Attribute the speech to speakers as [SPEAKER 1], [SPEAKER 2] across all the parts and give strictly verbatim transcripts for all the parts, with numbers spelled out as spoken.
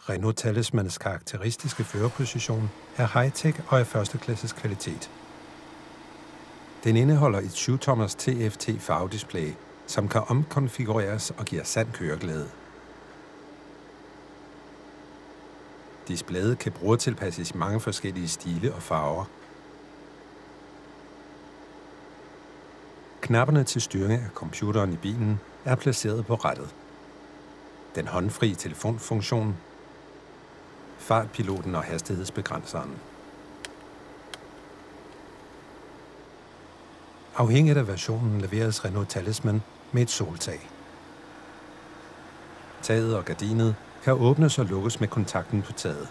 [SPEAKER 1] Renault Talismans karakteristiske førerposition er high-tech og af førsteklasses kvalitet. Den indeholder et syv-tommers T F T-farvedisplay, som kan omkonfigureres og giver sand køreglæde. Displayet kan brugertilpasses i mange forskellige stile og farver. Knapperne til styring af computeren i bilen er placeret på rattet. Den håndfri telefonfunktion, fartpiloten og hastighedsbegrænseren. Afhængigt af versionen leveres Renault Talisman med et soltag. Taget og gardinet kan åbnes og lukkes med kontakten på taget.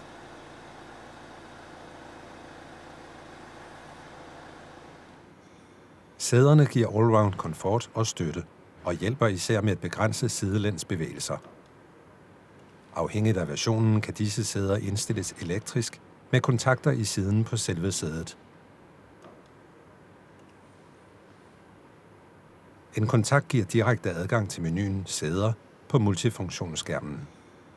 [SPEAKER 1] Sæderne giver allround komfort og støtte, og hjælper især med at begrænse sidelænsbevægelser. Afhængigt af versionen kan disse sæder indstilles elektrisk med kontakter i siden på selve sædet. En kontakt giver direkte adgang til menuen Sæder på multifunktionsskærmen.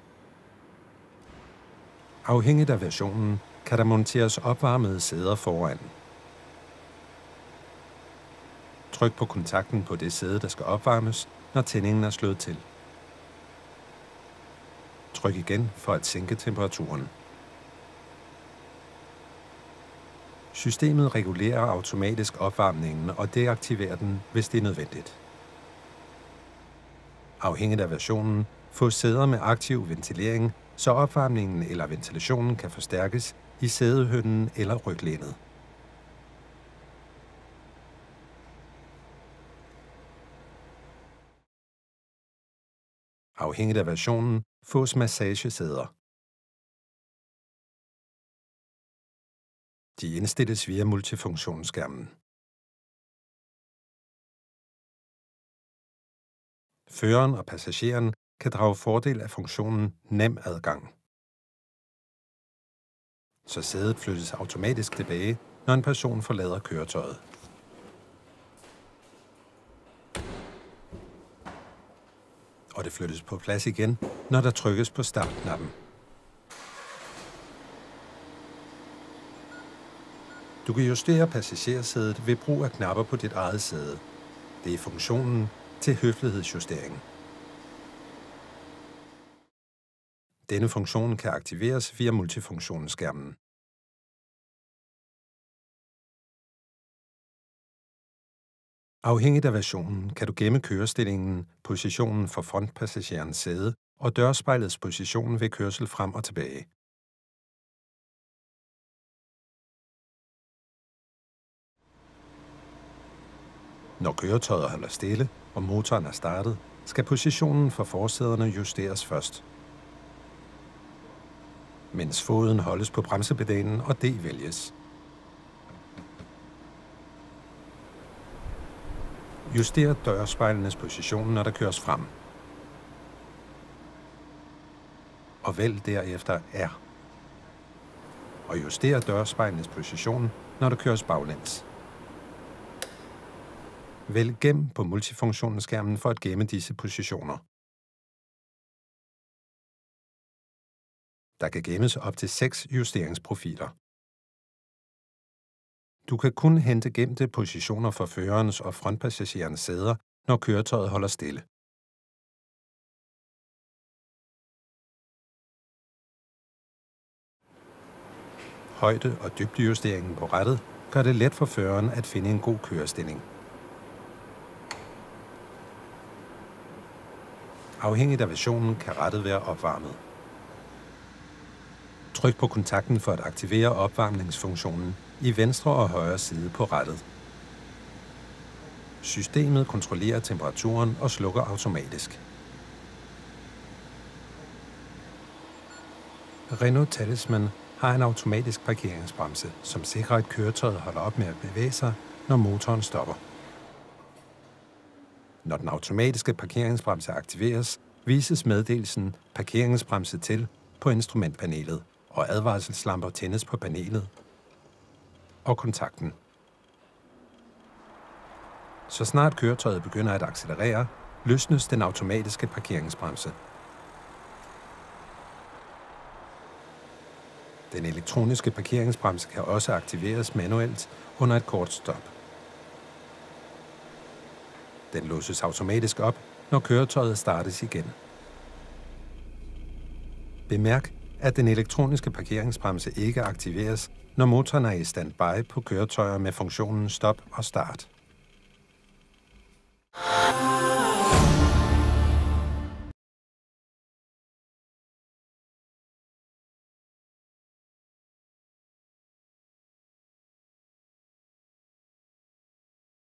[SPEAKER 1] Afhængigt af versionen kan der monteres opvarmede sæder foran. Tryk på kontakten på det sæde, der skal opvarmes, når tændingen er slået til. Tryk igen for at sænke temperaturen. Systemet regulerer automatisk opvarmningen og deaktiverer den, hvis det er nødvendigt. Afhængigt af versionen fås sæder med aktiv ventilering, så opvarmningen eller ventilationen kan forstærkes i sædehønnen eller ryglænet. Afhængigt af versionen fås massagesæder. De indstilles via multifunktionsskærmen. Føreren og passageren kan drage fordel af funktionen Nem adgang. Så sædet flyttes automatisk tilbage, når en person forlader køretøjet. Og det flyttes på plads igen, når der trykkes på startknappen. Du kan justere passagersædet ved brug af knapper på dit eget sæde. Det er funktionen til høflighedsjustering. Denne funktion kan aktiveres via multifunktionsskærmen. Afhængigt af versionen kan du gemme kørestillingen, positionen for frontpassagerens sæde og dørspejlets position ved kørsel frem og tilbage. Når køretøjet holder stille og motoren er startet, skal positionen for forsæderne justeres først. Mens foden holdes på bremsepedalen og D vælges. Juster dørspejlenes position, når der køres frem. Og vælg derefter R. Og juster dørspejlenes position, når der køres baglæns. Vælg Gem på multifunktionsskærmen for at gemme disse positioner. Der kan gemmes op til seks justeringsprofiler. Du kan kun hente gemte positioner for førerens og frontpassagerens sæder, når køretøjet holder stille. Højde- og dybdejusteringen på rattet gør det let for føreren at finde en god kørestilling. Afhængigt af versionen kan rattet være opvarmet. Tryk på kontakten for at aktivere opvarmningsfunktionen i venstre og højre side på rattet. Systemet kontrollerer temperaturen og slukker automatisk. Renault Talisman har en automatisk parkeringsbremse, som sikrer, at køretøjet holder op med at bevæge sig, når motoren stopper. Når den automatiske parkeringsbremse aktiveres, vises meddelelsen parkeringsbremse til på instrumentpanelet, og advarselslamper tændes på panelet og kontakten. Så snart køretøjet begynder at accelerere, løsnes den automatiske parkeringsbremse. Den elektroniske parkeringsbremse kan også aktiveres manuelt under et kort stop. Den låses automatisk op, når køretøjet startes igen. Bemærk, at den elektroniske parkeringsbremse ikke aktiveres, når motoren er i standby på køretøjer med funktionen stop og start.